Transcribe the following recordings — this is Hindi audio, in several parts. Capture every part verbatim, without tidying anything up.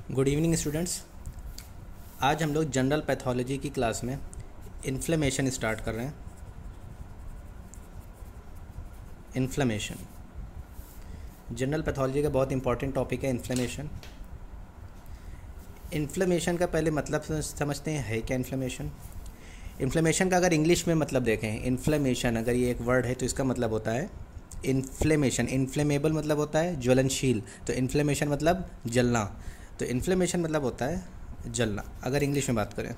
Good evening students. आज हम लोग जनरल पैथोलॉजी की क्लास में इन्फ्लेमेशन स्टार्ट कर रहे हैं। इन्फ्लेमेशन जनरल पैथोलॉजी का बहुत इंपॉर्टेंट टॉपिक है। इन्फ्लेमेशन इन्फ्लेमेशन का पहले मतलब समझते हैं, है क्या इन्फ्लेमेशन। इन्फ्लेमेशन का अगर इंग्लिश में मतलब देखें, इन्फ्लेमेशन अगर ये एक वर्ड है तो इसका मतलब होता है इन्फ्लेमेशन। इन्फ्लेमेबल मतलब होता है ज्वलनशील, तो इन्फ्लेमेशन मतलब जलना, तो इन्फ्लेमेशन मतलब होता है जलना अगर इंग्लिश में बात करें।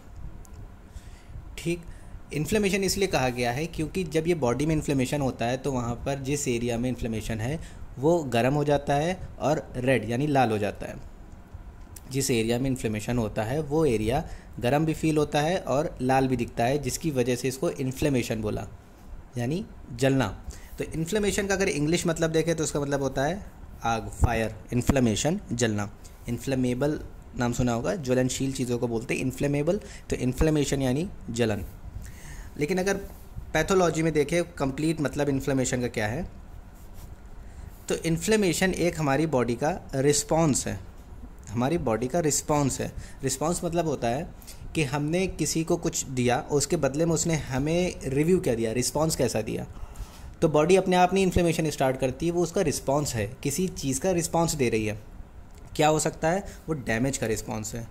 ठीक, इन्फ्लेमेशन इसलिए कहा गया है क्योंकि जब ये बॉडी में इन्फ्लेमेशन होता है तो वहाँ पर जिस एरिया में इन्फ्लेमेशन है वो गर्म हो जाता है और रेड यानी लाल हो जाता है। जिस एरिया में इन्फ्लेमेशन होता है वो एरिया गर्म भी फील होता है और लाल भी दिखता है, जिसकी वजह से इसको इन्फ्लेमेशन बोला, यानी जलना। तो इन्फ्लेमेशन का अगर इंग्लिश मतलब देखें तो उसका मतलब होता है आग, फायर। इन्फ्लेमेशन जलना। इन्फ्लेमेबल नाम सुना होगा, ज्वलनशील चीज़ों को बोलते हैं इन्फ्लेमेबल, तो इन्फ्लेमेशन यानी जलन। लेकिन अगर पैथोलॉजी में देखें कंप्लीट मतलब इन्फ्लेमेशन का क्या है, तो इन्फ्लेमेशन एक हमारी बॉडी का रिस्पॉन्स है। हमारी बॉडी का रिस्पॉन्स है। रिस्पॉन्स मतलब होता है कि हमने किसी को कुछ दिया, उसके बदले में उसने हमें रिव्यू क्या दिया, रिस्पॉन्स कैसा दिया। तो बॉडी अपने आप नहीं इन्फ्लेमेशन स्टार्ट करती है, वो उसका रिस्पॉन्स है, किसी चीज़ का रिस्पॉन्स दे रही है। क्या हो सकता है, वो डैमेज का रिस्पॉन्स है।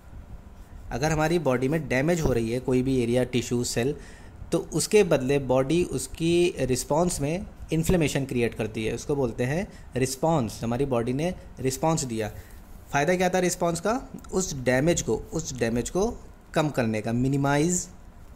अगर हमारी बॉडी में डैमेज हो रही है कोई भी एरिया, टिश्यू, सेल, तो उसके बदले बॉडी उसकी रिस्पॉन्स में इन्फ्लेमेशन क्रिएट करती है, उसको बोलते हैं रिस्पॉन्स। हमारी बॉडी ने रिस्पॉन्स दिया। फ़ायदा क्या था रिस्पॉन्स का, उस डैमेज को उस डैमेज को कम करने का, मिनिमाइज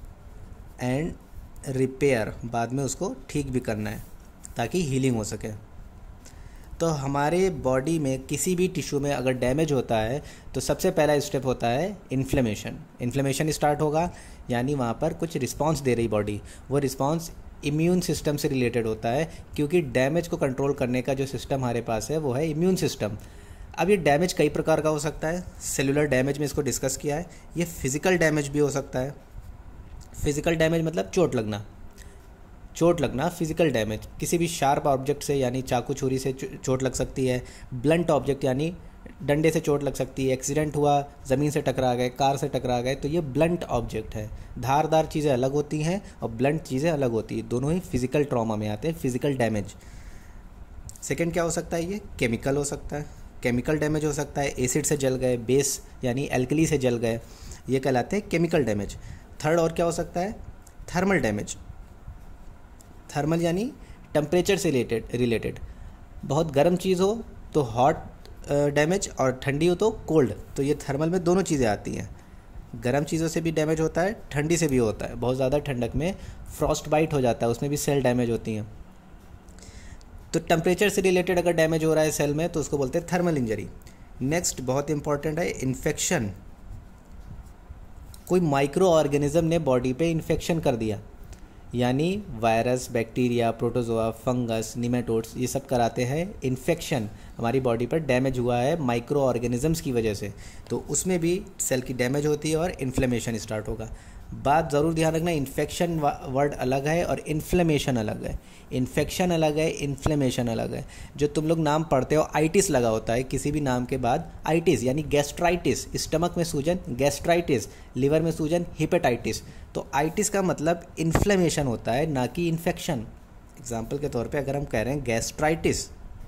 एंड रिपेयर, बाद में उसको ठीक भी करना है ताकि हीलिंग हो सके। तो हमारे बॉडी में किसी भी टिश्यू में अगर डैमेज होता है तो सबसे पहला स्टेप होता है इन्फ्लेमेशन। इन्फ्लेमेशन स्टार्ट होगा यानी वहाँ पर कुछ रिस्पांस दे रही बॉडी, वो रिस्पांस इम्यून सिस्टम से रिलेटेड होता है, क्योंकि डैमेज को कंट्रोल करने का जो सिस्टम हमारे पास है वो है इम्यून सिस्टम। अब ये डैमेज कई प्रकार का हो सकता है। सेलुलर डैमेज में इसको डिस्कस किया है। ये फिज़िकल डैमेज भी हो सकता है। फिज़िकल डैमेज मतलब चोट लगना, चोट लगना फिज़िकल डैमेज। किसी भी शार्प ऑब्जेक्ट से यानी चाकू छुरी से चोट लग सकती है। ब्लंट ऑब्जेक्ट यानी डंडे से चोट लग सकती है। एक्सीडेंट हुआ, ज़मीन से टकरा गए, कार से टकरा गए, तो ये ब्लंट ऑब्जेक्ट है। धारदार चीज़ें अलग होती हैं और ब्लंट चीज़ें अलग होती हैं, दोनों ही फिज़िकल ट्रॉमा में आते हैं, फिज़िकल डैमेज। सेकेंड क्या हो सकता है, ये केमिकल हो सकता है। केमिकल डैमेज हो सकता है, एसिड से जल गए, बेस यानी एल्कली से जल गए, ये कहलाते हैं केमिकल डैमेज। थर्ड और क्या हो सकता है, थर्मल डैमेज। थर्मल यानी टेम्परेचर से रिलेटेड रिलेटेड बहुत गर्म चीज़ हो तो हॉट डैमेज और ठंडी हो तो कोल्ड, तो ये थर्मल में दोनों चीज़ें आती हैं। गर्म चीज़ों से भी डैमेज होता है, ठंडी से भी होता है। बहुत ज़्यादा ठंडक में फ्रॉस्ट बाइट हो जाता है, उसमें भी सेल डैमेज होती हैं। तो टेम्परेचर से रिलेटेड अगर डैमेज हो रहा है सेल में तो उसको बोलते हैं थर्मल इंजरी। नेक्स्ट बहुत इंपॉर्टेंट है इन्फेक्शन। कोई माइक्रो ऑर्गेनिज्म ने बॉडी पे इन्फेक्शन कर दिया, यानी virus, bacteria, protozoa, fungus, nematodes, ये सब कराते हैं इन्फेक्शन। हमारी बॉडी पर डैमेज हुआ है माइक्रो ऑर्गेनिजम्स की वजह से, तो उसमें भी सेल की डैमेज होती है और इन्फ्लेमेशन स्टार्ट होगा। बात ज़रूर ध्यान रखना, इन्फेक्शन वर्ड अलग है और इन्फ्लेमेशन अलग है। इन्फेक्शन अलग है, इन्फ्लेमेशन अलग है। जो तुम लोग नाम पढ़ते हो, आइटिस लगा होता है किसी भी नाम के बाद, आइटिस यानी गैस्ट्राइटिस, स्टमक में सूजन गैस्ट्राइटिस, लिवर में सूजन हिपेटाइटिस। तो आइटिस का मतलब इन्फ्लेमेशन होता है, ना कि इन्फेक्शन। एग्जाम्पल के तौर पे अगर हम कह रहे हैं गैस्ट्राइटिस,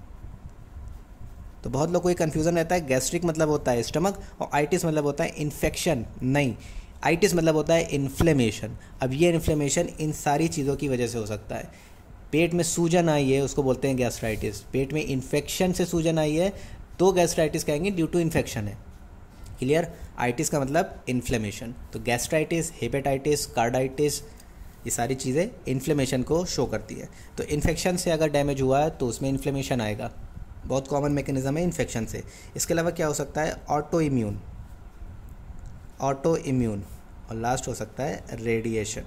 तो बहुत लोग को ये कन्फ्यूज़न रहता है, गैस्ट्रिक मतलब होता है स्टमक और आइटिस मतलब होता है इन्फेक्शन। नहीं, आइटिस मतलब होता है इन्फ्लेमेशन। अब ये इन्फ्लेमेशन इन सारी चीज़ों की वजह से हो सकता है। पेट में सूजन आई है उसको बोलते हैं गैस्ट्राइटिस। पेट में इन्फेक्शन से सूजन आई है तो गैस्ट्राइटिस कहेंगे, ड्यू टू इन्फेक्शन है। क्लियर, आइटिस का मतलब इन्फ्लेमेशन। तो गैस्ट्राइटिस, हेपेटाइटिस, कार्डाइटिस, ये सारी चीज़ें इन्फ्लेमेशन को शो करती है। तो इन्फेक्शन से अगर डैमेज हुआ है तो उसमें इन्फ्लेमेशन आएगा, बहुत कॉमन मैकेनिज्म है इन्फेक्शन से। इसके अलावा क्या हो सकता है, ऑटो इम्यून, ऑटो इम्यून, और लास्ट हो सकता है रेडिएशन।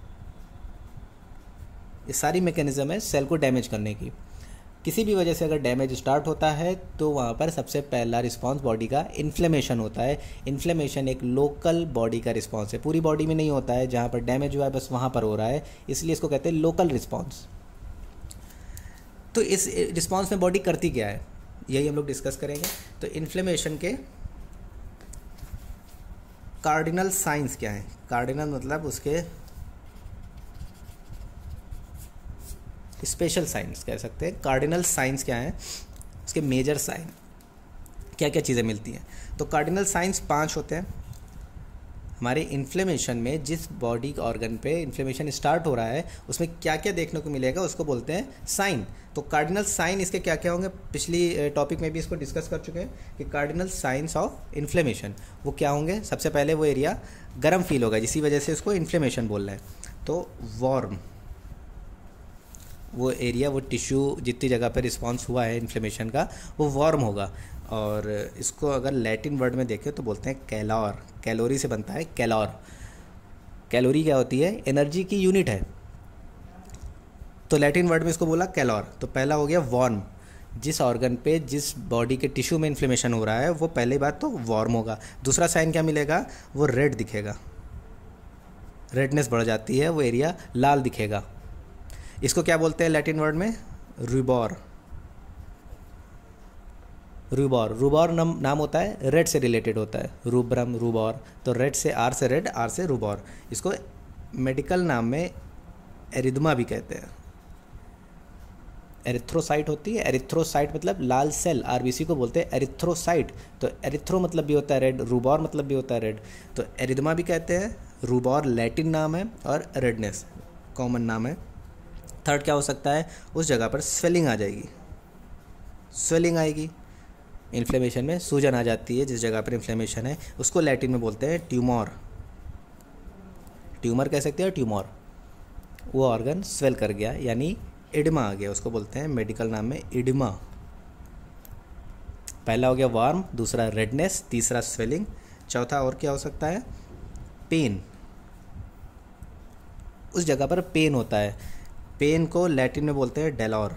ये सारी मैकेनिज्म है सेल को डैमेज करने की। किसी भी वजह से अगर डैमेज स्टार्ट होता है तो वहाँ पर सबसे पहला रिस्पांस बॉडी का इन्फ्लेमेशन होता है। इन्फ्लेमेशन एक लोकल बॉडी का रिस्पांस है, पूरी बॉडी में नहीं होता है। जहाँ पर डैमेज हुआ है बस वहाँ पर हो रहा है, इसलिए इसको कहते हैं लोकल रिस्पांस। तो इस रिस्पांस में बॉडी करती क्या है, यही हम लोग डिस्कस करेंगे। तो इन्फ्लेमेशन के कार्डिनल साइंस क्या है? कार्डिनल मतलब उसके स्पेशल साइंस कह सकते हैं। कार्डिनल साइंस क्या है? उसके मेजर साइन, क्या क्या चीज़ें मिलती हैं। तो कार्डिनल साइंस पांच होते हैं। हमारे इन्फ्लेमेशन में जिस बॉडी ऑर्गन पे इन्फ्लेमेशन स्टार्ट हो रहा है उसमें क्या क्या देखने को मिलेगा उसको बोलते हैं साइन। तो कार्डिनल साइन इसके क्या क्या होंगे, पिछली टॉपिक में भी इसको डिस्कस कर चुके हैं कि कार्डिनल साइंस ऑफ इन्फ्लेमेशन वो क्या होंगे। सबसे पहले वो एरिया गर्म फील होगा जिसी वजह से उसको इन्फ्लेमेशन बोल रहे हैं। तो वार्म, वो एरिया वो टिश्यू जितनी जगह पर रिस्पॉन्स हुआ है इन्फ्लेमेशन का वो वार्म होगा। और इसको अगर लैटिन वर्ड में देखें तो बोलते हैं कैलोर, कैलोरी से बनता है कैलोर। कैलोरी क्या होती है? एनर्जी की यूनिट है। तो लैटिन वर्ड में इसको बोला कैलोर। तो पहला हो गया वार्म, जिस ऑर्गन पे जिस बॉडी के टिश्यू में इन्फ्लेमेशन हो रहा है वो पहली बात तो वार्म होगा। दूसरा साइन क्या मिलेगा? वो रेड दिखेगा, रेडनेस बढ़ जाती है, वो एरिया लाल दिखेगा। इसको क्या बोलते हैं लैटिन वर्ड में? रूबॉर। रूबॉर, रूबॉर नाम नाम होता है, रेड से रिलेटेड होता है, रूब्रम रूबॉर। तो रेड से, आर से रेड, आर से रूबॉर। इसको मेडिकल नाम में एरिथमा भी कहते हैं। एरिथ्रोसाइट होती है, एरिथ्रोसाइट मतलब लाल सेल, आरबीसी को बोलते हैं एरिथ्रोसाइट। तो एरिथ्रो मतलब भी होता है रेड, रूबॉर मतलब भी होता है रेड। तो एरिथमा भी कहते हैं, रूबॉर लैटिन नाम है और रेडनेस कॉमन नाम है। थर्ड क्या हो सकता है? उस जगह पर स्वेलिंग आ जाएगी, स्वेलिंग आएगी। इन्फ्लेमेशन में सूजन आ जाती है जिस जगह पर इन्फ्लेमेशन है, उसको लैटिन में बोलते हैं ट्यूमर। ट्यूमर कह सकते हैं, ट्यूमर। वो ऑर्गन स्वेल कर गया यानी इडिमा आ गया, उसको बोलते हैं मेडिकल नाम में इडिमा। पहला हो गया वार्म, दूसरा रेडनेस, तीसरा स्वेलिंग, चौथा और क्या हो सकता है? पेन। उस जगह पर पेन होता है, पेन को लैटिन में बोलते हैं डेलोर।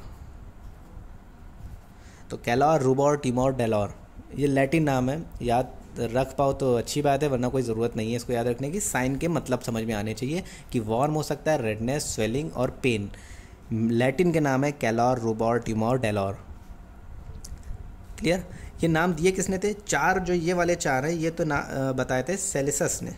तो कैलोर, रूबॉर, टिमोर, डेलोर ये लैटिन नाम है। याद रख पाओ तो अच्छी बात है, वरना कोई ज़रूरत नहीं है इसको याद रखने की। साइन के मतलब समझ में आने चाहिए कि वार्म हो सकता है, रेडनेस, स्वेलिंग और पेन। लैटिन के नाम है कैलोर, रूबॉर, टिमोर, डेलोर। क्लियर? ये नाम दिए किसने थे? चार, जो ये वाले चार हैं ये तो ना बताए थे सेल्सस ने,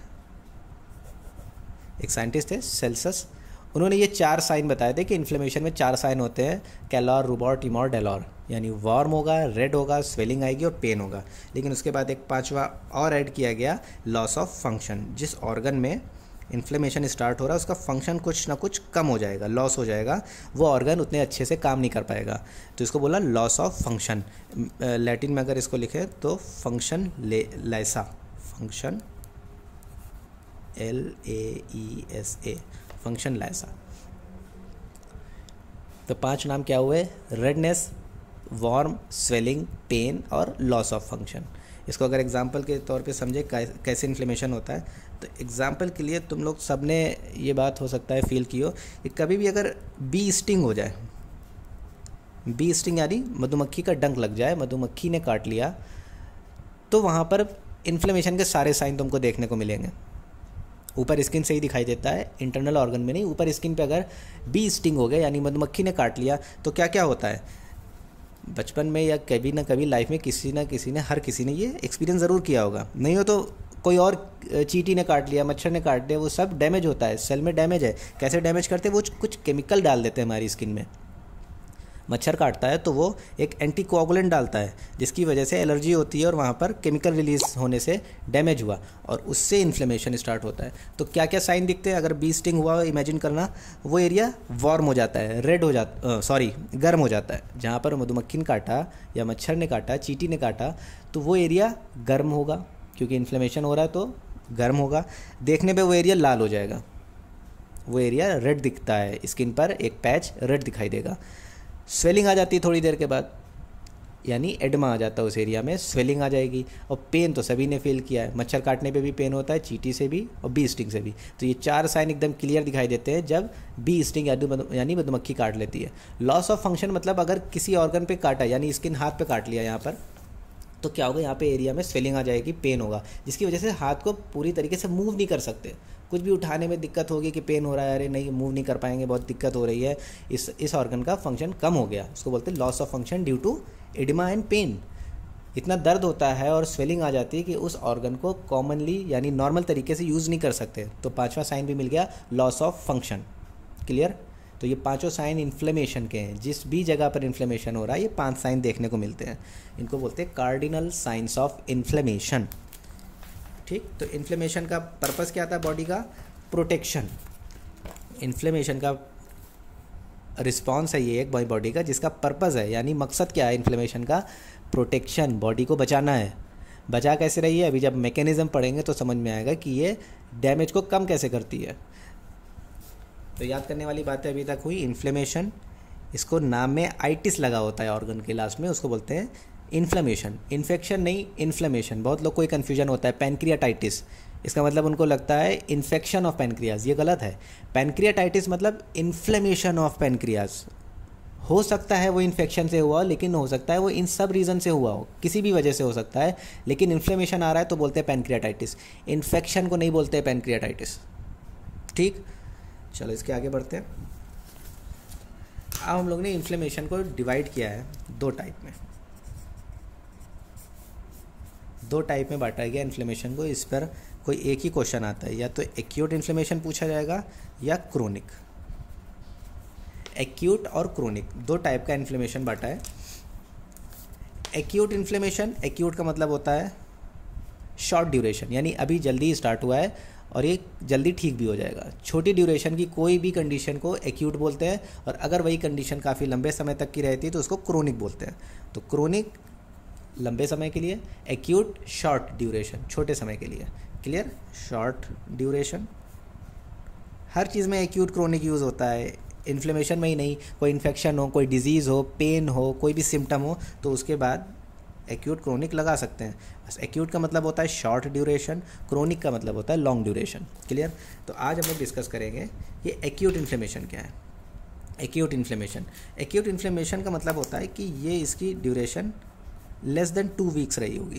एक साइंटिस्ट थे सेल्सस। उन्होंने ये चार साइन बताए थे कि इन्फ्लेमेशन में चार साइन होते हैं, कैलोर, रूबॉर, टिमोर, डेलोर। यानी वार्म होगा, रेड होगा, स्वेलिंग आएगी और पेन होगा। लेकिन उसके बाद एक पांचवा और ऐड किया गया, लॉस ऑफ फंक्शन। जिस ऑर्गन में इन्फ्लेमेशन स्टार्ट हो रहा है उसका फंक्शन कुछ ना कुछ कम हो जाएगा, लॉस हो जाएगा, वो ऑर्गन उतने अच्छे से काम नहीं कर पाएगा। तो इसको बोला लॉस ऑफ फंक्शन। लैटिन में अगर इसको लिखे तो फंक्शन लैसा, function L A E S A, function लैसा। तो पांच नाम क्या हुए? रेडनेस, वार्म, स्वेलिंग, पेन और लॉस ऑफ फंक्शन। इसको अगर एग्जांपल के तौर पे समझे कैसे इन्फ्लेमेशन होता है, तो एग्जांपल के लिए तुम लोग सब ने ये बात हो सकता है फील की हो कि कभी भी अगर बी स्टिंग हो जाए, बी स्टिंग यानी मधुमक्खी का डंक लग जाए, मधुमक्खी ने काट लिया, तो वहाँ पर इन्फ्लेमेशन के सारे साइन तुमको देखने को मिलेंगे। ऊपर स्किन से ही दिखाई देता है, इंटरनल ऑर्गन में नहीं। ऊपर स्किन पे अगर बी स्टिंग हो गया यानी मधुमक्खी ने काट लिया तो क्या क्या होता है? बचपन में या कभी ना कभी लाइफ में किसी ना किसी ने, हर किसी ने ये एक्सपीरियंस ज़रूर किया होगा। नहीं हो तो कोई और चींटी ने काट लिया, मच्छर ने काट लिया, वो सब डैमेज होता है, सेल में डैमेज है। कैसे डैमेज करते हैं? वो कुछ केमिकल डाल देते हैं हमारी स्किन में। मच्छर काटता है तो वो एक एंटीकोआगुलेंट डालता है जिसकी वजह से एलर्जी होती है और वहाँ पर केमिकल रिलीज होने से डैमेज हुआ और उससे इन्फ्लेमेशन स्टार्ट होता है। तो क्या क्या साइन दिखते हैं? अगर बी स्टिंग हुआ, इमेजिन करना, वो एरिया वार्म हो जाता है, रेड हो जाता, सॉरी गर्म हो जाता है। जहाँ पर मधुमक्खी ने काटा या मच्छर ने काटा, चींटी ने काटा, तो वो एरिया गर्म होगा क्योंकि इन्फ्लेमेशन हो रहा है तो गर्म होगा। देखने पे वो एरिया लाल हो जाएगा, वो एरिया रेड दिखता है, स्किन पर एक पैच रेड दिखाई देगा। स्वेलिंग आ जाती है थोड़ी देर के बाद, यानी एडमा आ जाता है उस एरिया में, स्वेलिंग आ जाएगी। और पेन तो सभी ने फील किया है, मच्छर काटने पे भी पेन होता है, चींटी से भी और बी स्टिंग से भी। तो ये चार साइन एकदम क्लियर दिखाई देते हैं जब बी स्टिंग यानी मधुमक्खी काट लेती है। लॉस ऑफ फंक्शन मतलब अगर किसी ऑर्गन पे काटा, यानी स्किन हाथ पे काट लिया यहाँ पर, तो क्या होगा? यहाँ पे एरिया में स्वेलिंग आ जाएगी, पेन होगा, जिसकी वजह से हाथ को पूरी तरीके से मूव नहीं कर सकते। कुछ भी उठाने में दिक्कत होगी कि पेन हो रहा है, अरे नहीं मूव नहीं कर पाएंगे, बहुत दिक्कत हो रही है, इस इस ऑर्गन का फंक्शन कम हो गया, उसको बोलते हैं loss of function due to oedema and pain. इतना दर्द होता है और स्वेलिंग आ जाती है कि उस ऑर्गन को कॉमनली यानी नॉर्मल तरीके से यूज़ नहीं कर सकते। तो पांचवा साइन भी मिल गया, लॉस ऑफ फंक्शन। क्लियर? तो ये पांचों साइन इन्फ्लेमेशन के हैं। जिस भी जगह पर इन्फ्लेमेशन हो रहा है ये पांच साइन देखने को मिलते हैं। इनको बोलते हैं कार्डिनल साइंस ऑफ इन्फ्लेमेशन। ठीक, तो इन्फ्लेमेशन का पर्पस क्या था बॉडी का? प्रोटेक्शन। इन्फ्लेमेशन का रिस्पॉन्स है ये एक बॉडी का, जिसका पर्पस है यानी मकसद क्या है इन्फ्लेमेशन का? प्रोटेक्शन, बॉडी को बचाना है। बचा कैसे रही है? अभी जब मैकेनिज्म पढ़ेंगे तो समझ में आएगा कि ये डैमेज को कम कैसे करती है। तो याद करने वाली बातें अभी तक हुई। इन्फ्लेमेशन, इसको नाम में आइटिस लगा होता है ऑर्गन के लास्ट में, उसको बोलते हैं इन्फ्लेमेशन। इन्फेक्शन नहीं, इन्फ्लेमेशन। बहुत लोग को एक कन्फ्यूजन होता है, पैनक्रियाटाइटिस, इसका मतलब उनको लगता है इन्फेक्शन ऑफ पैनक्रियाज। ये गलत है। पैनक्रियाटाइटिस मतलब इन्फ्लेमेशन ऑफ पैनक्रियाज। हो सकता है वो इन्फेक्शन से हुआ हो, लेकिन हो सकता है वो इन सब रीज़न से हुआ हो, किसी भी वजह से हो सकता है, लेकिन इन्फ्लेमेशन आ रहा है तो बोलते हैं पैनक्रियाटाइटिस। इन्फेक्शन को नहीं बोलते पैनक्रियाटाइटिस। ठीक, चलो इसके आगे बढ़ते हैं। अब हम लोग ने इन्फ्लेमेशन को डिवाइड किया है दो टाइप में। दो टाइप में बांटा गया इन्फ्लेमेशन को। इस पर कोई एक ही क्वेश्चन आता है, या तो एक्यूट इन्फ्लेमेशन पूछा जाएगा या क्रोनिक। एक्यूट और क्रोनिक दो टाइप का इन्फ्लेमेशन बांटा है। एक्यूट इन्फ्लेमेशन, एक्यूट का मतलब होता है शॉर्ट ड्यूरेशन, यानी अभी जल्दी स्टार्ट हुआ है और ये जल्दी ठीक भी हो जाएगा। छोटी ड्यूरेशन की कोई भी कंडीशन को एक्यूट बोलते हैं, और अगर वही कंडीशन काफ़ी लंबे समय तक की रहती है तो उसको क्रोनिक बोलते हैं। तो क्रोनिक लंबे समय के लिए, एक्यूट शॉर्ट ड्यूरेशन, छोटे समय के लिए। क्लियर? Short duration. हर चीज़ में एक्यूट क्रोनिक यूज़ होता है, इन्फ्लेमेशन में ही नहीं। कोई इन्फेक्शन हो, कोई डिजीज़ हो, पेन हो, कोई भी सिम्टम हो, तो उसके बाद एक्यूट क्रोनिक लगा सकते हैं। बस एक्यूट का मतलब होता है शॉर्ट ड्यूरेशन, क्रोनिक का मतलब होता है लॉन्ग ड्यूरेशन। क्लियर? तो आज हम लोग डिस्कस करेंगे ये एक्यूट इन्फ्लेमेशन क्या है। एक्यूट इन्फ्लेमेशन, एक्यूट इन्फ्लेमेशन का मतलब होता है कि ये इसकी duration less than two weeks रही होगी।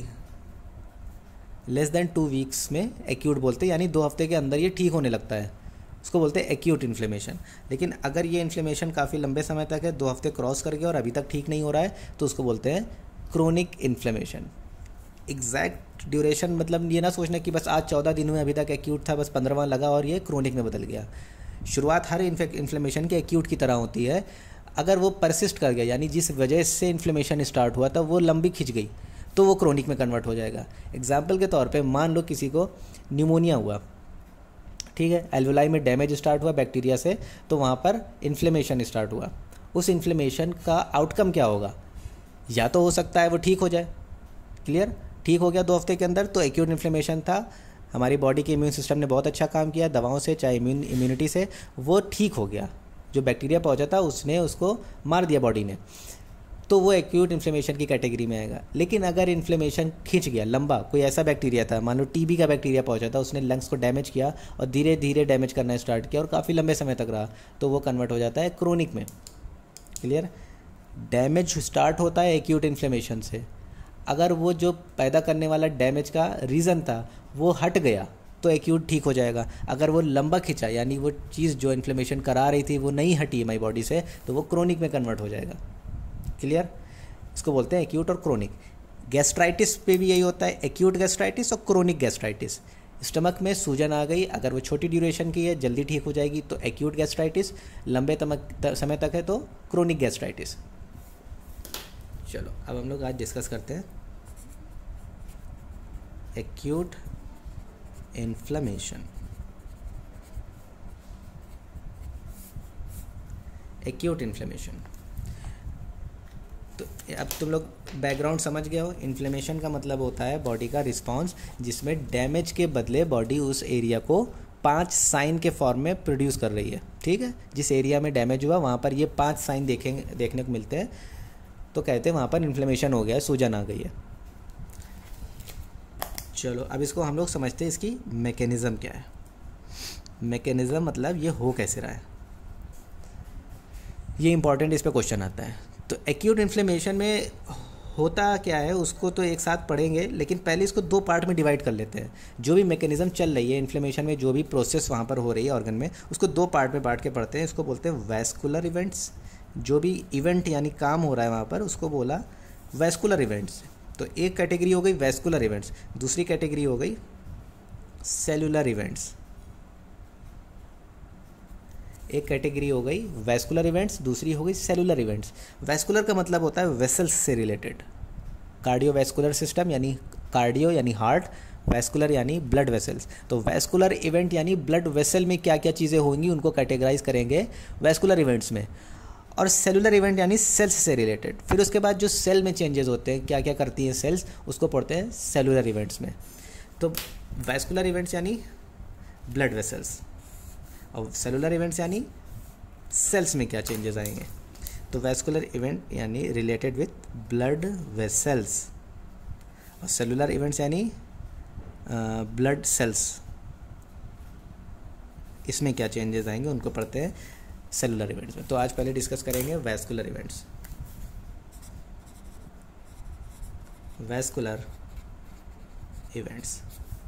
लेस देन टू वीक्स में एक्यूट बोलते हैं, यानी दो हफ्ते के अंदर ये ठीक होने लगता है, उसको बोलते हैं एक्यूट इन्फ्लेमेशन। लेकिन अगर ये इन्फ्लेमेशन काफ़ी लंबे समय तक है, दो हफ्ते क्रॉस कर गया और अभी तक ठीक नहीं हो रहा है, तो उसको बोलते हैं क्रोनिक इन्फ्लेमेशन। एग्जैक्ट ड्यूरेशन मतलब ये ना सोचना कि बस आज चौदह दिन हुए, अभी तक एक्यूट था, बस पंद्रहवां लगा और ये क्रोनिक में बदल गया। शुरुआत हर इन्फ्लेमेशन के एक्यूट की तरह होती है। अगर वो परसिस्ट कर गया, यानी जिस वजह से इन्फ्लेमेशन स्टार्ट हुआ था वो लंबी खिंच गई, तो वो क्रोनिक में कन्वर्ट हो जाएगा। एग्जाम्पल के तौर पे मान लो किसी को न्यूमोनिया हुआ, ठीक है, एल्वुलाई में डैमेज स्टार्ट हुआ बैक्टीरिया से, तो वहाँ पर इन्फ्लेमेशन स्टार्ट हुआ। उस इन्फ्लेमेशन का आउटकम क्या होगा? या तो हो सकता है वो ठीक हो जाए। क्लियर? ठीक हो गया दो हफ्ते के अंदर, तो एक्यूट इन्फ्लेमेशन था, हमारी बॉडी के इम्यून सिस्टम ने बहुत अच्छा काम किया, दवाओं से चाहे इम्यून इम्यूनिटी से वो ठीक हो गया। जो बैक्टीरिया पहुंचा था उसने उसको मार दिया बॉडी ने, तो वो एक्यूट इन्फ्लेमेशन की कैटेगरी में आएगा। लेकिन अगर इन्फ्लेमेशन खिंच गया लंबा, कोई ऐसा बैक्टीरिया था, मान लो टीबी का बैक्टीरिया पहुंचा था, उसने लंग्स को डैमेज किया और धीरे धीरे डैमेज करना स्टार्ट किया और काफ़ी लंबे समय तक रहा, तो वो कन्वर्ट हो जाता है क्रोनिक में। क्लियर? डैमेज स्टार्ट होता है एक्यूट इन्फ्लेमेशन से। अगर वो जो पैदा करने वाला डैमेज का रीज़न था वो हट गया तो एक्यूट ठीक हो जाएगा। अगर वो लंबा खिंचा, यानी वो चीज़ जो इन्फ्लेमेशन करा रही थी वो नहीं हटी हमारी बॉडी से, तो वो क्रोनिक में कन्वर्ट हो जाएगा। क्लियर? इसको बोलते हैं एक्यूट और क्रोनिक। गैस्ट्राइटिस पे भी यही होता है, एक्यूट गैस्ट्राइटिस और क्रोनिक गैस्ट्राइटिस। स्टमक में सूजन आ गई, अगर वो छोटी ड्यूरेशन की है, जल्दी ठीक हो जाएगी, तो एक्यूट गैस्ट्राइटिस। लंबे समय तक है तो क्रोनिक गैस्ट्राइटिस। चलो अब हम लोग आज डिस्कस करते हैं एक्यूट इन्फ्लेमेशन। एक्यूट इन्फ्लेमेशन, तो अब तुम लोग बैकग्राउंड समझ गए हो। इन्फ्लेमेशन का मतलब होता है बॉडी का रिस्पांस जिसमें डैमेज के बदले बॉडी उस एरिया को पांच साइन के फॉर्म में प्रोड्यूस कर रही है। ठीक है, जिस एरिया में डैमेज हुआ वहाँ पर ये पांच साइन देखेंगे देखने को मिलते हैं, तो कहते हैं वहाँ पर इन्फ्लेमेशन हो गया है, सूजन आ गई है। चलो अब इसको हम लोग समझते हैं, इसकी मैकेनिज़्म क्या है। मैकेनिज़्म मतलब ये हो कैसे रहा है, ये इंपॉर्टेंट, इस पर क्वेश्चन आता है। तो एक्यूट इन्फ्लेमेशन में होता क्या है उसको तो एक साथ पढ़ेंगे, लेकिन पहले इसको दो पार्ट में डिवाइड कर लेते हैं। जो भी मैकेनिज़्म चल रही है इन्फ्लेमेशन में, जो भी प्रोसेस वहाँ पर हो रही है ऑर्गन में, उसको दो पार्ट में बांट के पढ़ते हैं। इसको बोलते हैं वैस्कुलर इवेंट्स। जो भी इवेंट यानी काम हो रहा है वहाँ पर, उसको बोला वैस्कुलर इवेंट्स। तो एक कैटेगरी हो गई वैस्कुलर इवेंट्स, दूसरी कैटेगरी हो गई सेलुलर इवेंट्स। एक कैटेगरी हो गई वैस्कुलर इवेंट्स, दूसरी हो गई सेलुलर इवेंट्स। वैस्कुलर का मतलब होता है वेसल्स से रिलेटेड, कार्डियोवैस्कुलर सिस्टम यानी कार्डियो यानी हार्ट, वैस्कुलर यानी ब्लड वेसल्स। तो वैस्कुलर इवेंट यानी ब्लड वेसल में क्या क्या चीज़ें होंगी उनको कैटेगराइज करेंगे वैस्कुलर इवेंट्स में। और सेलुलर इवेंट यानी सेल्स से रिलेटेड, फिर उसके बाद जो सेल में चेंजेस होते हैं, क्या क्या करती हैं सेल्स, उसको पढ़ते हैं सेलुलर इवेंट्स में। तो वैस्कुलर इवेंट्स यानी ब्लड वेसल्स और सेलुलर इवेंट्स यानी सेल्स में क्या चेंजेस आएंगे। तो वैस्कुलर इवेंट यानी रिलेटेड विथ ब्लड वेसल्स और सेलुलर इवेंट्स यानी ब्लड सेल्स, इसमें क्या चेंजेस आएंगे उनको पढ़ते हैं सेलुलर इवेंट्स में। तो आज पहले डिस्कस करेंगे vascular events. Vascular events,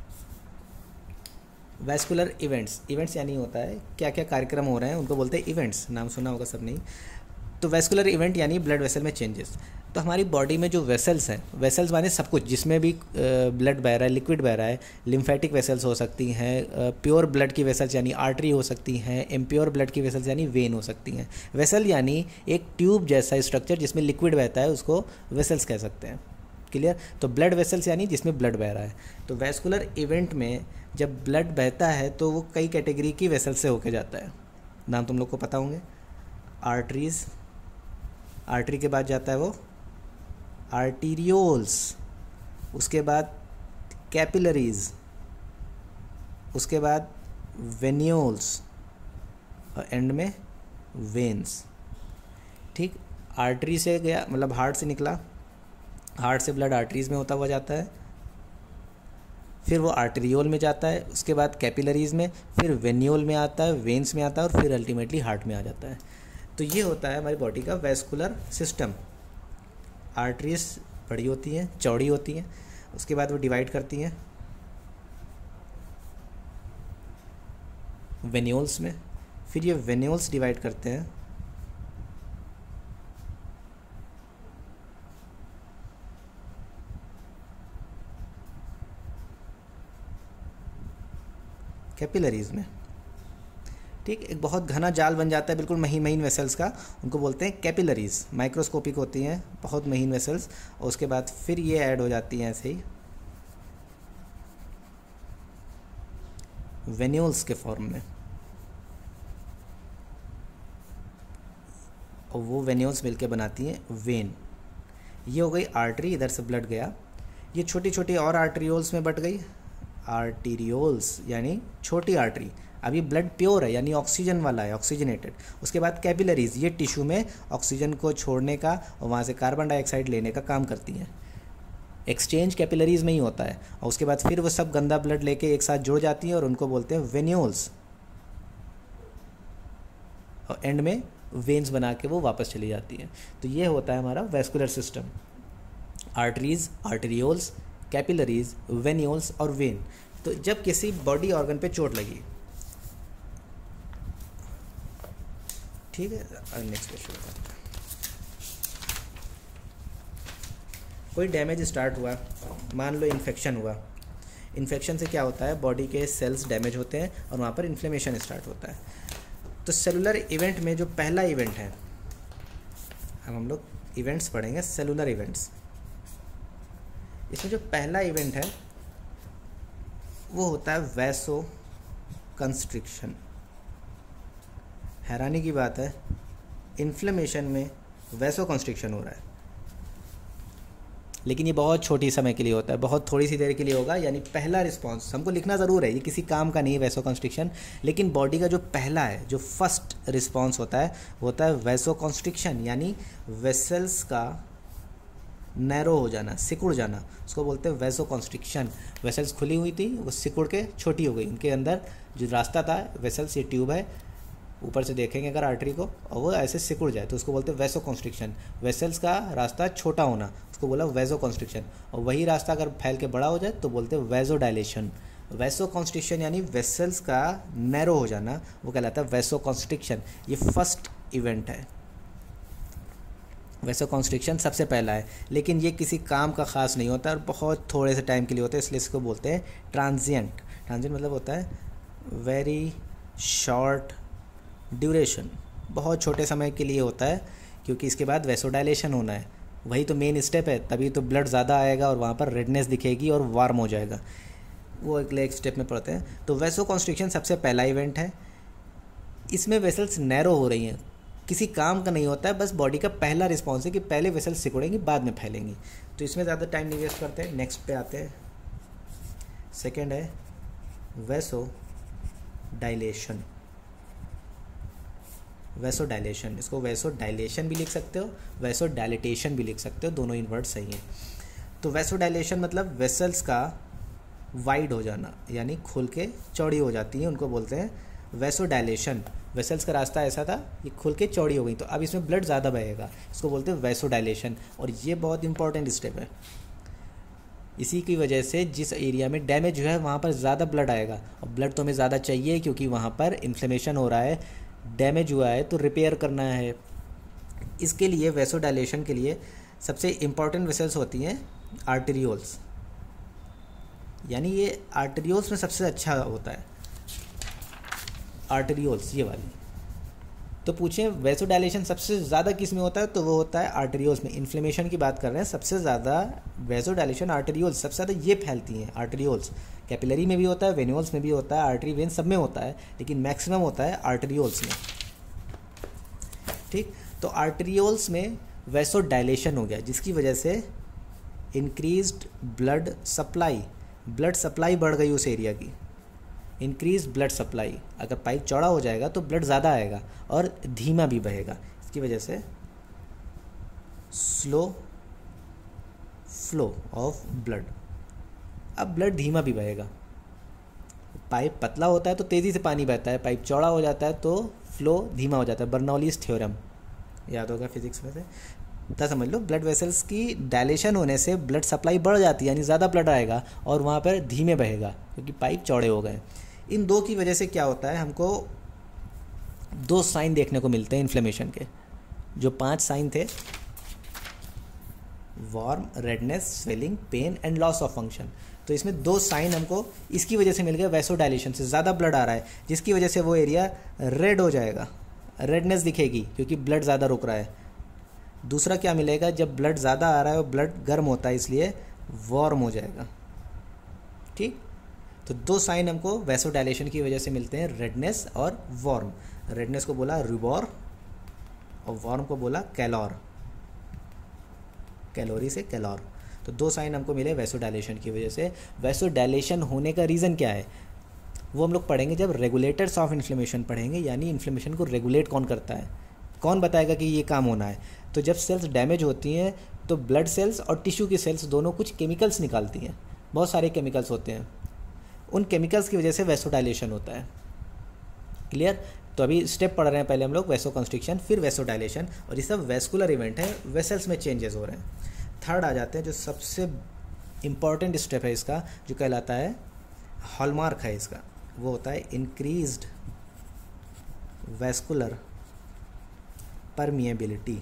vascular events, events यानी होता है क्या क्या कार्यक्रम हो रहे हैं उनको बोलते हैं इवेंट्स, नाम सुना होगा सब नहीं। तो वैस्कुलर इवेंट यानी ब्लड वेसल में चेंजेस। तो हमारी बॉडी में जो वेसल्स हैं, वेसल्स माने सब कुछ जिसमें भी ब्लड बह रहा है, लिक्विड बह रहा है, लिम्फेटिक वेसल्स हो सकती हैं, प्योर ब्लड की वेसल्स यानी आर्टरी हो सकती हैं, इम्प्योर ब्लड की वेसल्स यानी वेन हो सकती हैं। वेसल यानी एक ट्यूब जैसा स्ट्रक्चर जिसमें लिक्विड बहता है, उसको वेसल्स कह सकते हैं। क्लियर। तो ब्लड वेसल्स यानी जिसमें ब्लड बह रहा है। तो वैस्कुलर इवेंट में जब ब्लड बहता है तो वो कई कैटेगरी की वेसल से होके जाता है, नाम तुम लोग को पता होंगे। आर्टरीज, आर्टरी के बाद जाता है वो आर्टीरियोल्स, उसके बाद कैपिलरीज, उसके बाद वेन्यूल्स और एंड में वेन्स। ठीक, आर्टरी से गया मतलब हार्ट से निकला, हार्ट से ब्लड आर्टरीज में होता हुआ जाता है, फिर वो आर्टेरियोल में जाता है, उसके बाद कैपिलरीज में, फिर वेन्यूल में आता है, वेन्स में आता है और फिर अल्टीमेटली हार्ट में आ जाता है। तो ये होता है हमारी बॉडी का वैस्कुलर सिस्टम। आर्टरीज बड़ी होती हैं, चौड़ी होती हैं, उसके बाद वो डिवाइड करती हैं वेन्यूल्स में, फिर ये वेन्यूल्स डिवाइड करते हैं कैपिलरीज में। ठीक, एक बहुत घना जाल बन जाता है बिल्कुल महीन महीन वेसल्स का, उनको बोलते हैं कैपिलरीज। माइक्रोस्कोपिक होती हैं, बहुत महीन वेसल्स, और उसके बाद फिर ये ऐड हो जाती हैं ऐसे ही वेन्यूल्स के फॉर्म में, और वो वेन्यूल्स मिलके बनाती हैं वेन। ये हो गई आर्टरी, इधर से ब्लड गया, ये छोटी छोटी और आर्टरियोल्स में बट गई, आर्टीरियोल्स यानी छोटी आर्टरी। अभी ब्लड प्योर है यानी ऑक्सीजन वाला है, ऑक्सीजनेटेड। उसके बाद कैपिलरीज, ये टिश्यू में ऑक्सीजन को छोड़ने का और वहाँ से कार्बन डाइऑक्साइड लेने का काम करती हैं। एक्सचेंज कैपिलरीज में ही होता है, और उसके बाद फिर वो सब गंदा ब्लड लेके एक साथ जुड़ जाती हैं और उनको बोलते हैं वेन्यूल्स, और एंड में वेन्स बना के वो वापस चली जाती हैं। तो ये होता है हमारा vascular system. Arteries, arterioles, capillaries, venules और वेन। तो जब किसी बॉडी ऑर्गन पे चोट लगी, ठीक है, नेक्स्ट क्वेश्चन। कोई डैमेज स्टार्ट हुआ, मान लो इन्फेक्शन हुआ। इन्फेक्शन से क्या होता है, बॉडी के सेल्स डैमेज होते हैं और वहाँ पर इन्फ्लेमेशन स्टार्ट होता है। तो सेलुलर इवेंट में जो पहला इवेंट है, अब हम लोग इवेंट्स पढ़ेंगे सेलुलर इवेंट्स। इसमें जो पहला इवेंट है वो होता है वैसो कंस्ट्रिक्शन। हैरानी की बात है, इन्फ्लेमेशन में वैसो कंस्ट्रिक्शन हो रहा है, लेकिन ये बहुत छोटी समय के लिए होता है, बहुत थोड़ी सी देर के लिए होगा। यानी पहला रिस्पॉन्स हमको लिखना ज़रूर है, ये किसी काम का नहीं है वैसो कंस्ट्रिक्शन, लेकिन बॉडी का जो पहला है, जो फर्स्ट रिस्पॉन्स होता है वो होता है वैसो कंस्ट्रिक्शन, यानी वेसल्स का नैरो हो जाना, सिकुड़ जाना, उसको बोलते हैं वैसो कंस्ट्रिक्शन। वेसल्स खुली हुई थी, वो सिकुड़ के छोटी हो गई, उनके अंदर जो रास्ता था, वेसल्स ये ट्यूब है, ऊपर से देखेंगे अगर आर्टरी को, और वो ऐसे सिकुड़ जाए तो उसको बोलते हैं वैसो कंस्ट्रिक्शन। वेसल्स का रास्ता छोटा होना, उसको बोला वैसो कंस्ट्रिक्शन, और वही रास्ता अगर फैल के बड़ा हो जाए तो बोलते हैं वैसो डायलेशन। वैसो कंस्ट्रिक्शन यानी वेसल्स का नैरो हो जाना, वो कहलाता है वैसो कंस्ट्रिक्शन। ये फर्स्ट इवेंट है। वैसो कॉन्स्ट्रिक्शन सबसे पहला है, लेकिन ये किसी काम का ख़ास नहीं होता और बहुत थोड़े से टाइम के लिए होता है, इसलिए इसको बोलते हैं ट्रांजिएंट। ट्रांजिएंट मतलब होता है वेरी शॉर्ट ड्यूरेशन, बहुत छोटे समय के लिए होता है, क्योंकि इसके बाद वैसोडाइलेशन होना है, वही तो मेन स्टेप है, तभी तो ब्लड ज़्यादा आएगा और वहाँ पर रेडनेस दिखेगी और वार्म हो जाएगा, वो अगले एक स्टेप में पढ़ते हैं। तो वैसो कॉन्स्ट्रिक्शन सबसे पहला इवेंट है, इसमें वेसल्स नैरो हो रही हैं, किसी काम का नहीं होता है, बस बॉडी का पहला रिस्पॉन्स है कि पहले वेसल्स सिकुड़ेंगी बाद में फैलेंगी। तो इसमें ज़्यादा टाइम नहीं वेस्ट करते हैं, नेक्स्ट पे आते हैं। सेकेंड है वैसो डायलेशन। वैसो डायलेशन, इसको वैसो डायलेशन भी लिख सकते हो, वैसो डायलिटेशन भी लिख सकते हो, दोनों इन वर्ड सही हैं। तो वैसो डायलेशन मतलब वेसल्स का वाइड हो जाना, यानी खुल के चौड़ी हो जाती हैं, उनको बोलते हैं वैसो डायलेशन। वेसल्स का रास्ता ऐसा था, ये खुल के चौड़ी हो गई, तो अब इसमें ब्लड ज़्यादा बहेगा, इसको बोलते हैं वैसो डायलेशन। और ये बहुत इंपॉर्टेंट स्टेप है, इसी की वजह से जिस एरिया में डैमेज हुआ है वहाँ पर ज़्यादा ब्लड आएगा, और ब्लड तो हमें ज़्यादा चाहिए क्योंकि वहाँ पर इन्फ्लेमेशन हो रहा है, डैमेज हुआ है तो रिपेयर करना है। इसके लिए वैसो डायलेशन के लिए सबसे इम्पॉर्टेंट वेसल्स होती हैं आर्टेरियोल्स, यानी ये आर्टेरियोल्स में सबसे अच्छा होता है, आर्टेरियोल्स ये वाली। तो पूछें वैसो डायलेशन सबसे ज़्यादा किस में होता है, तो वो होता है आर्टेरियोल्स में। इन्फ्लेमेशन की बात कर रहे हैं, सबसे ज़्यादा वैसो डायलेशन आर्टेरियोल्स, सबसे ज़्यादा ये फैलती हैं आर्टेरियोल्स। कैपिलरी में भी होता है, वेन्यूल्स में भी होता है, आर्टरी वेन सब में होता है, लेकिन मैक्सिमम होता है आर्टेरियोल्स में। ठीक, तो आर्टेरियोल्स में वैसो डायलेशन हो गया, जिसकी वजह से increased blood supply, blood supply बढ़ गई उस एरिया की, इंक्रीज ब्लड सप्लाई। अगर पाइप चौड़ा हो जाएगा तो ब्लड ज़्यादा आएगा और धीमा भी बहेगा, इसकी वजह से स्लो फ्लो ऑफ ब्लड। अब ब्लड धीमा भी बहेगा, पाइप पतला होता है तो तेज़ी से पानी बहता है, पाइप चौड़ा हो जाता है तो फ्लो धीमा हो जाता है, बर्नौलीज थ्योरम याद होगा फिजिक्स में से। तो समझ लो ब्लड वेसल्स की डायलेशन होने से ब्लड सप्लाई बढ़ जाती है, यानी ज़्यादा ब्लड आएगा और वहाँ पर धीमे बहेगा क्योंकि पाइप चौड़े हो गए। इन दो की वजह से क्या होता है, हमको दो साइन देखने को मिलते हैं इन्फ्लेमेशन के, जो पांच साइन थे, warm, redness, swelling, pain and loss of function. तो इसमें दो साइन हमको इसकी वजह से मिल गए, वैसो डायलेशन से ज़्यादा ब्लड आ रहा है, जिसकी वजह से वो एरिया रेड हो जाएगा, रेडनेस दिखेगी क्योंकि ब्लड ज़्यादा रुक रहा है। दूसरा क्या मिलेगा, जब ब्लड ज़्यादा आ रहा है और ब्लड गर्म होता है इसलिए वार्म हो जाएगा। ठीक, तो दो साइन हमको वैसो डायलेशन की वजह से मिलते हैं, रेडनेस और वार्म। रेडनेस को बोला रुबोर और वार्म को बोला कैलोर, कैलोरी से कैलोर। तो दो साइन हमको मिले वैसो डायलेशन की वजह से। वैसो डायलेशन होने का रीज़न क्या है वो हम लोग पढ़ेंगे जब रेगुलेटर्स ऑफ इन्फ्लेमेशन पढ़ेंगे, यानी इन्फ्लेमेशन को रेगुलेट कौन करता है, कौन बताएगा कि ये काम होना है। तो जब सेल्स डैमेज होती हैं तो ब्लड सेल्स और टिश्यू की सेल्स दोनों कुछ केमिकल्स निकालती हैं, बहुत सारे केमिकल्स होते हैं, उन केमिकल्स की वजह से वैसो डायलेशन होता है। क्लियर। तो अभी स्टेप पढ़ रहे हैं, पहले हम लोग वैसो कंस्ट्रिक्शन, फिर वैसो डायलेशन, और ये सब वैस्कुलर इवेंट है, वेसल्स में चेंजेस हो रहे हैं। थर्ड आ जाते हैं जो सबसे इम्पॉर्टेंट स्टेप है इसका, जो कहलाता है हॉलमार्क है इसका, वो होता है increased vascular permeability.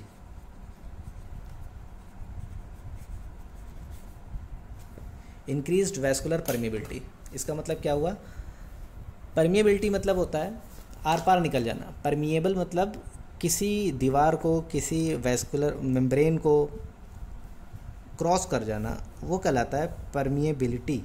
Increased vascular permeability, इसका मतलब क्या हुआ, परमिएबिलिटी मतलब होता है आर पार निकल जाना, परमिएबल मतलब किसी दीवार को, किसी वैस्कुलर मेम्ब्रेन को क्रॉस कर जाना, वो कहलाता है परमिएबिलिटी।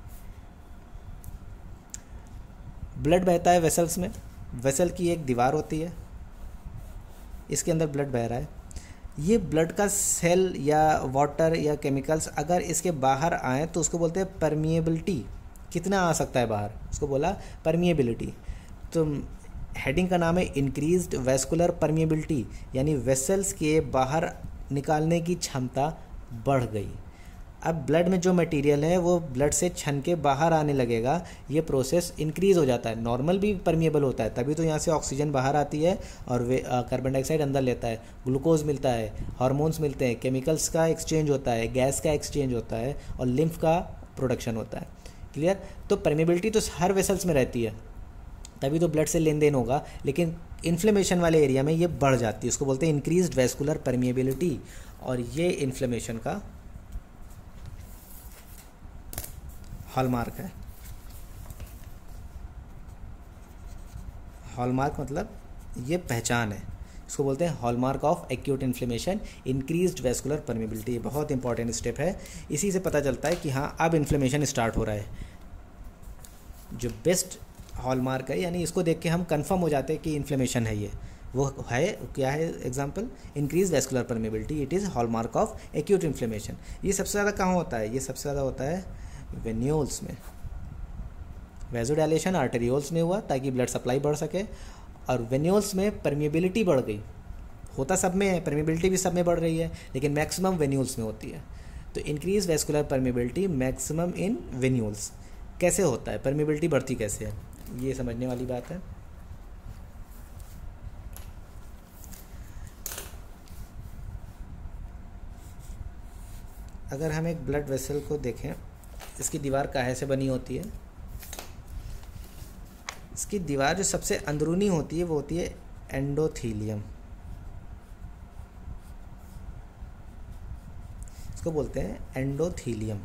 ब्लड बहता है वेसल्स में, वेसल की एक दीवार होती है, इसके अंदर ब्लड बह रहा है, ये ब्लड का सेल या वाटर या केमिकल्स अगर इसके बाहर आए तो उसको बोलते हैं परमिएबिलिटी, कितना आ सकता है बाहर, उसको बोला परमिएबिलिटी। तो हेडिंग का नाम है इंक्रीज्ड वैस्कुलर परमिएबिलिटी, यानी वेसल्स के बाहर निकालने की क्षमता बढ़ गई। अब ब्लड में जो मटेरियल है वो ब्लड से छन के बाहर आने लगेगा, ये प्रोसेस इंक्रीज़ हो जाता है। नॉर्मल भी परमिएबल होता है, तभी तो यहाँ से ऑक्सीजन बाहर आती है और वे कार्बन डाइऑक्साइड अंदर लेता है, ग्लूकोज मिलता है, हार्मोन्स मिलते हैं, केमिकल्स का एक्सचेंज होता है, गैस का एक्सचेंज होता है और लिम्फ का प्रोडक्शन होता है। क्लियर। तो परमिएबिलिटी तो हर वेसल्स में रहती है, तभी तो ब्लड से लेन देन होगा, लेकिन इन्फ्लेमेशन वाले एरिया में ये बढ़ जाती है, उसको बोलते हैं इंक्रीज्ड वैस्कुलर परमिएबिलिटी। और ये इन्फ्लेमेशन का हॉलमार्क है। हॉलमार्क मतलब ये पहचान है, इसको बोलते हैं hallmark of acute inflammation, increased vascular permeability. ये बहुत इंपॉर्टेंट स्टेप है, इसी से पता चलता है कि हाँ अब इन्फ्लेमेशन स्टार्ट हो रहा है। जो बेस्ट हॉलमार्क है, यानी इसको देख के हम कंफर्म हो जाते हैं कि इन्फ्लेमेशन है, ये वो है क्या है? Example, increase vascular permeability, it is hallmark of acute inflammation. ये सबसे ज़्यादा कहाँ होता है? ये सबसे ज़्यादा होता है वेन्यूल्स में। वैसोडाइलेशन आर्टेरियोल्स में हुआ ताकि ब्लड सप्लाई बढ़ सके, और वेन्यूल्स में परमिएबिलिटी बढ़ गई। होता सब में है, परमिएबिलिटी भी सब में बढ़ रही है, लेकिन मैक्सिमम वेन्यूल्स में होती है। तो increase vascular permeability maximum in venules. कैसे होता है, परमिएबिलिटी बढ़ती कैसे है, ये समझने वाली बात है। अगर हम एक ब्लड वेसल को देखें, इसकी दीवार काहे से बनी होती है? इसकी दीवार जो सबसे अंदरूनी होती है वो होती है एंडोथीलियम, इसको बोलते हैं एंडोथीलियम।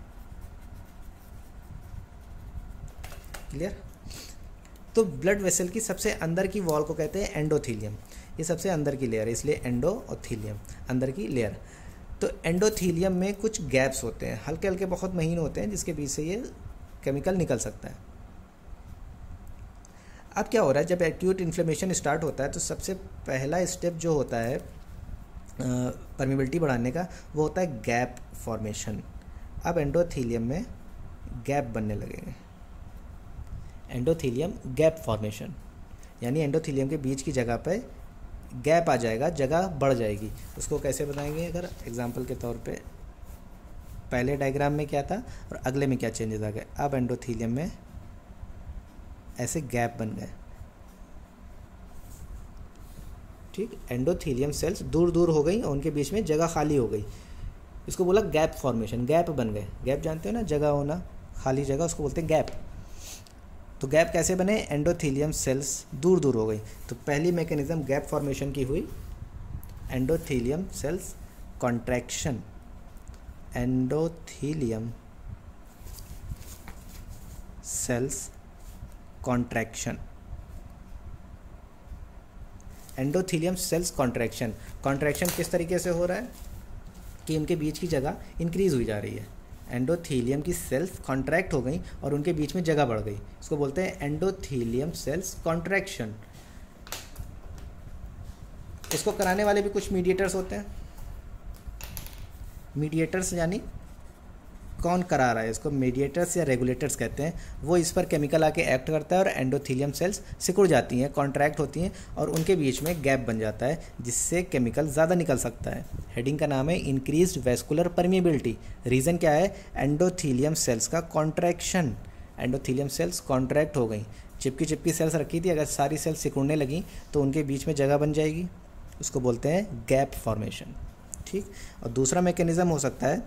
क्लियर? तो ब्लड वेसल की सबसे अंदर की वॉल को कहते हैं एंडोथीलियम। ये सबसे अंदर की लेयर है, इसलिए एंडो और थीलियम, अंदर की लेयर। तो एंडोथीलियम में कुछ गैप्स होते हैं, हल्के हल्के बहुत महीन होते हैं, जिसके बीच से ये केमिकल निकल सकता है। अब क्या हो रहा है, जब एक्यूट इन्फ्लेमेशन स्टार्ट होता है तो सबसे पहला स्टेप जो होता है परमिएबिलिटी बढ़ाने का, वो होता है गैप फॉर्मेशन। अब एंडोथीलियम में गैप बनने लगेंगे, एंडोथीलियम गैप फॉर्मेशन, यानी एंडोथीलियम के बीच की जगह पे गैप आ जाएगा, जगह बढ़ जाएगी। उसको कैसे बताएंगे? अगर एग्जांपल के तौर पे, पहले डायग्राम में क्या था और अगले में क्या चेंजेस आ गए। अब एंडोथीलियम में ऐसे गैप बन गए, ठीक। एंडोथीलियम सेल्स दूर दूर हो गई और उनके बीच में जगह खाली हो गई, इसको बोला गैप फॉर्मेशन। गैप बन गए, गैप जानते हो ना, जगह होना, खाली जगह, उसको बोलते हैं गैप। तो गैप कैसे बने? एंडोथीलियम सेल्स दूर दूर हो गई। तो पहली मैकेनिज्म गैप फॉर्मेशन की हुई, endothelium cells contraction. Endothelium cells contraction, endothelium cells contraction. Contraction किस तरीके से हो रहा है कि उनके बीच की जगह इंक्रीज हुई जा रही है। एंडोथीलियम की सेल्स कॉन्ट्रैक्ट हो गई और उनके बीच में जगह बढ़ गई, इसको बोलते हैं एंडोथीलियम सेल्स कॉन्ट्रैक्शन। इसको कराने वाले भी कुछ मीडिएटर्स होते हैं। मीडिएटर्स यानी कौन करा रहा है इसको? मीडिएटर्स या रेगुलेटर्स कहते हैं। वो इस पर केमिकल आके एक्ट करता है और एंडोथीलियम सेल्स सिकुड़ जाती हैं, कॉन्ट्रैक्ट होती हैं और उनके बीच में गैप बन जाता है, जिससे केमिकल ज़्यादा निकल सकता है। हेडिंग का नाम है इंक्रीज्ड वैस्कुलर परमिएबिलिटी। रीज़न क्या है? एंडोथीलियम सेल्स का कॉन्ट्रैक्शन। एंडोथीलियम सेल्स कॉन्ट्रैक्ट हो गई, चिपकी चिपकी सेल्स रखी थी, अगर सारी सेल्स सिकुड़ने लगी तो उनके बीच में जगह बन जाएगी, उसको बोलते हैं गैप फॉर्मेशन, ठीक। और दूसरा मैकेनिज्म हो सकता है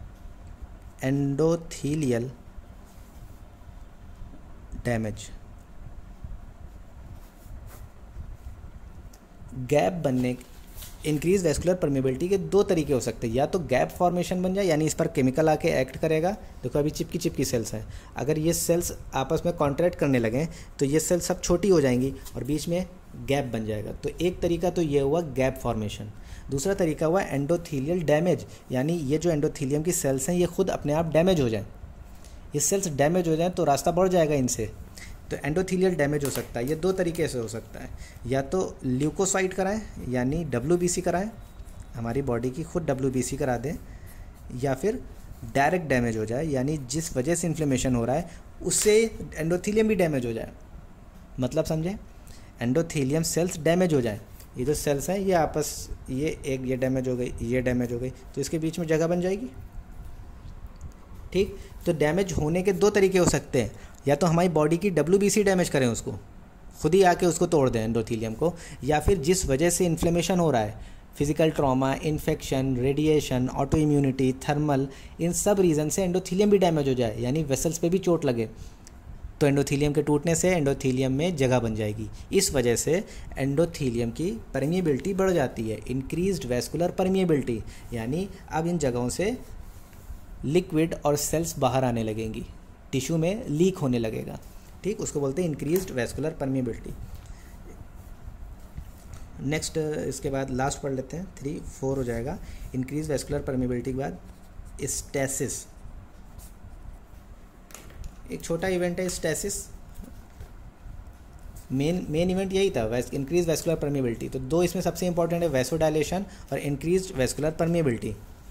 एंडोथीलियल डैमेज। गैप बनने, इंक्रीज वैस्कुलर परमिएबिलिटी के दो तरीके हो सकते हैं। या तो गैप फॉर्मेशन बन जाए, यानी इस पर केमिकल आके एक्ट करेगा। देखो अभी चिपकी चिपकी सेल्स है, अगर ये सेल्स आपस में कॉन्ट्रैक्ट करने लगें तो ये सेल्स सब छोटी हो जाएंगी और बीच में गैप बन जाएगा। तो एक तरीका तो ये हुआ गैप फॉर्मेशन। दूसरा तरीका हुआ एंडोथीलियल डैमेज, यानी ये जो एंडोथीलियम की सेल्स हैं ये खुद अपने आप डैमेज हो जाएं। ये सेल्स डैमेज हो जाएं तो रास्ता बढ़ जाएगा इनसे, तो एंडोथीलियल डैमेज हो सकता है। ये दो तरीके से हो सकता है, या तो ल्यूकोसाइट कराएं यानी डब्ल्यूबीसी कराएं, हमारी बॉडी की खुद डब्ल्यूबीसी करा दें, या फिर डायरेक्ट डैमेज हो जाए, यानी जिस वजह से इन्फ्लेमेशन हो रहा है उससे एंडोथीलियम भी डैमेज हो जाए। मतलब समझे? एंडोथीलियम सेल्स डैमेज हो जाए, ये जो सेल्स हैं ये आपस, ये एक ये डैमेज हो गई, ये डैमेज हो गई, तो इसके बीच में जगह बन जाएगी, ठीक। तो डैमेज होने के दो तरीके हो सकते हैं, या तो हमारी बॉडी की डब्ल्यूबीसी डैमेज करें, उसको खुद ही आके उसको तोड़ दें एंडोथीलियम को, या फिर जिस वजह से इन्फ्लेमेशन हो रहा है, physical trauma, infection, radiation, auto immunity, thermal, इन सब रीज़न से एंडोथीलियम भी डैमेज हो जाए, यानी वेसल्स पे भी चोट लगे, तो एंडोथीलियम के टूटने से एंडोथीलियम में जगह बन जाएगी। इस वजह से एंडोथीलियम की परमिएबिलिटी बढ़ जाती है, इंक्रीज्ड वैस्कुलर परमिएबिलिटी, यानी अब इन जगहों से लिक्विड और सेल्स बाहर आने लगेंगी, टिश्यू में लीक होने लगेगा। ठीक, उसको बोलते हैं इंक्रीज्ड वैस्कुलर परमिएबिलिटी। नेक्स्ट इसके बाद लास्ट पढ़ लेते हैं, थ्री फोर हो जाएगा। इंक्रीज वैस्कुलर परमिएबिलिटी के बाद स्टेसिस, एक छोटा इवेंट है स्टेसिस, मेन मेन इवेंट यही था, इंक्रीज वैस्कुलर परमिएबिलिटी। तो दो इसमें सबसे इंपॉर्टेंट है, वैसोडाइलेशन और इंक्रीज वैस्कुलर परमिएबिलिटी।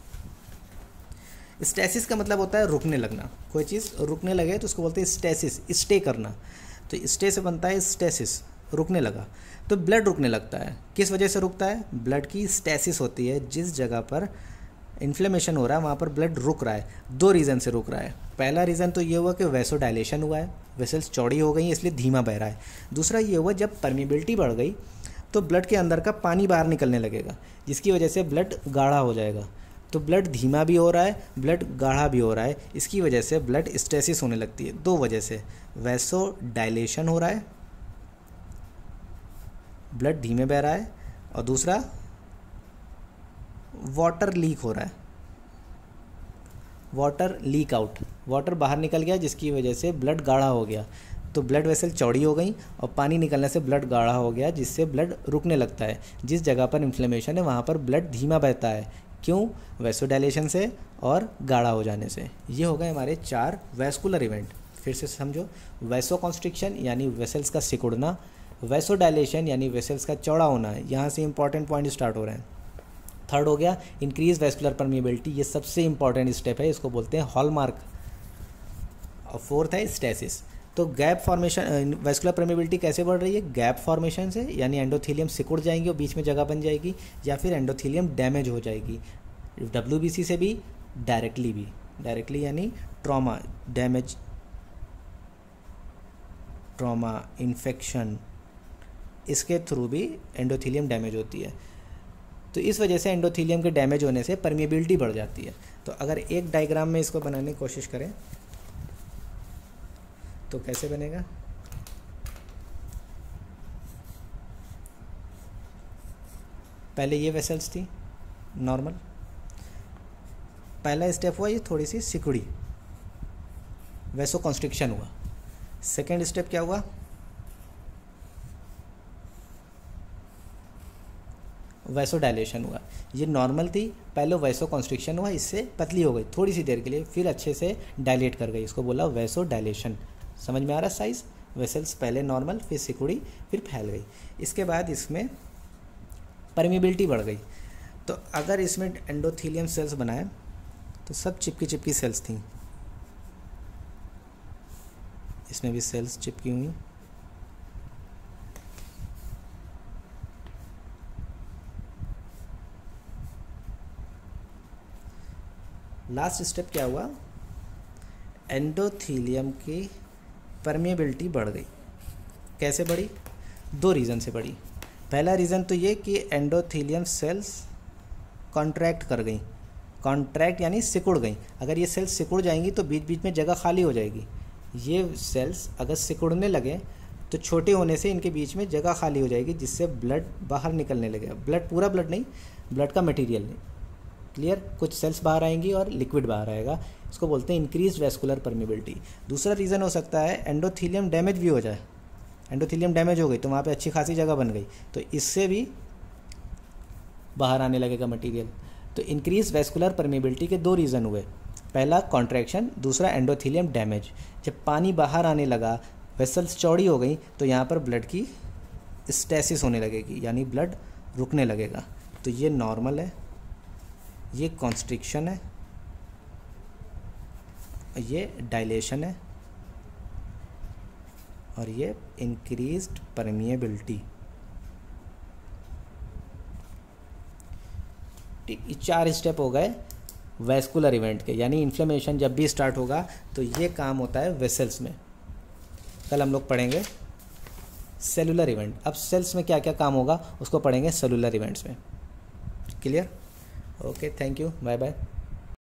स्टेसिस का मतलब होता है रुकने लगना, कोई चीज़ रुकने लगे तो उसको बोलते हैं स्टेसिस, स्टे करना। तो स्टे से बनता है स्टेसिस, रुकने लगा। तो ब्लड रुकने लगता है, किस वजह से रुकता है? ब्लड की स्टेसिस होती है, जिस जगह पर इन्फ्लेमेशन हो रहा है वहाँ पर ब्लड रुक रहा है। दो रीज़न से रुक रहा है। पहला रीज़न तो ये हुआ कि वैसोडाइलेशन हुआ है, वेसल्स चौड़ी हो गई इसलिए धीमा बह रहा है। दूसरा ये हुआ जब परमिएबिलिटी बढ़ गई तो ब्लड के अंदर का पानी बाहर निकलने लगेगा, जिसकी वजह से ब्लड गाढ़ा हो जाएगा। तो ब्लड धीमा भी हो रहा है, ब्लड गाढ़ा भी हो रहा है, इसकी वजह से ब्लड स्टेसिस होने लगती है। दो वजह से, वैसोडाइलेशन हो रहा है, ब्लड धीमे बह रहा है, और दूसरा वाटर लीक हो रहा है, वाटर लीक आउट, वाटर बाहर निकल गया जिसकी वजह से ब्लड गाढ़ा हो गया। तो ब्लड वेसल चौड़ी हो गई और पानी निकलने से ब्लड गाढ़ा हो गया, जिससे ब्लड रुकने लगता है। जिस जगह पर इन्फ्लेमेशन है वहाँ पर ब्लड धीमा बहता है। क्यों? वैसोडाइलेशन से और गाढ़ा हो जाने से। ये हो गए हमारे चार वैस्कुलर इवेंट। फिर से समझो, वैसोकॉन्स्ट्रिक्शन यानी वेसल्स का सिकुड़ना, वैसोडाइलेशन यानी वेसल्स का चौड़ा होना है। यहाँ से इंपॉर्टेंट पॉइंट स्टार्ट हो रहे हैं। थर्ड हो गया इंक्रीज वैस्कुलर परमिएबिलिटी, ये सबसे इंपॉर्टेंट स्टेप है, इसको बोलते हैं हॉलमार्क। और फोर्थ है स्टेसिस। तो गैप फॉर्मेशन, वैस्कुलर परमिएबिलिटी कैसे बढ़ रही है? गैप फॉर्मेशन से, यानी एंडोथीलियम सिकुड़ जाएंगे और बीच में जगह बन जाएगी, या फिर एंडोथीलियम डैमेज हो जाएगी। डब्ल्यूबीसी से भी, डायरेक्टली भी, डायरेक्टली यानी ट्रॉमा, डैमेज, ट्रॉमा, इन्फेक्शन, इसके थ्रू भी एंडोथीलियम डैमेज होती है। तो इस वजह से एंडोथीलियम के डैमेज होने से परमिएबिलिटी बढ़ जाती है। तो अगर एक डायग्राम में इसको बनाने की कोशिश करें तो कैसे बनेगा? पहले ये वेसल्स थी नॉर्मल, पहला स्टेप हुआ ये थोड़ी सी सिकुड़ी, वैसोकॉन्स्ट्रिक्शन हुआ। सेकेंड स्टेप क्या हुआ? वैसोडाइलेशन हुआ। ये नॉर्मल थी, पहले वैसोकॉन्स्ट्रिक्शन हुआ, इससे पतली हो गई थोड़ी सी देर के लिए, फिर अच्छे से डायलेट कर गई, इसको बोला वैसोडाइलेशन। समझ में आ रहा साइज? वेसल्स पहले नॉर्मल, फिर सिकुड़ी, फिर फैल गई। इसके बाद इसमें परमिएबिलिटी बढ़ गई। तो अगर इसमें एंडोथीलियम सेल्स बनाए तो सब चिपकी चिपकी सेल्स थी, इसमें भी सेल्स चिपकी हुई। लास्ट स्टेप क्या हुआ? एंडोथीलियम की परमिएबिलिटी बढ़ गई। कैसे बढ़ी? दो रीज़न से बढ़ी। पहला रीज़न तो ये कि एंडोथीलियम सेल्स कॉन्ट्रैक्ट कर गई, कॉन्ट्रैक्ट यानी सिकुड़ गई। अगर ये सेल्स सिकुड़ जाएंगी तो बीच बीच में जगह खाली हो जाएगी। ये सेल्स अगर सिकुड़ने लगे तो छोटे होने से इनके बीच में जगह खाली हो जाएगी, जिससे ब्लड बाहर निकलने लगेगा। ब्लड, पूरा ब्लड नहीं, ब्लड का मटेरियल, क्लियर, कुछ सेल्स बाहर आएंगी और लिक्विड बाहर आएगा। इसको बोलते हैं इंक्रीज वैस्कुलर परमिएबिलिटी। दूसरा रीज़न हो सकता है एंडोथीलियम डैमेज भी हो जाए। एंडोथीलियम डैमेज हो गई तो वहाँ पे अच्छी खासी जगह बन गई, तो इससे भी बाहर आने लगेगा मटेरियल। तो इंक्रीज वैस्कुलर परमिएबिलिटी के दो रीज़न हुए, पहला कॉन्ट्रैक्शन, दूसरा एंडोथीलियम डैमेज। जब पानी बाहर आने लगा, वेसल्स चौड़ी हो गई, तो यहाँ पर ब्लड की स्टेसिस होने लगेगी, यानी ब्लड रुकने लगेगा। तो ये नॉर्मल है, ये कॉन्स्ट्रिक्शन है, ये डायलेशन है, और ये इंक्रीज्ड परमिएबिलिटी। ठीक, ये चार स्टेप हो गए वैस्कुलर इवेंट के, यानी इन्फ्लेमेशन जब भी स्टार्ट होगा तो ये काम होता है वेसल्स में। कल हम लोग पढ़ेंगे सेलुलर इवेंट। अब सेल्स में क्या क्या काम होगा उसको पढ़ेंगे सेलुलर इवेंट्स में। Clear? Okay, thank you, bye bye.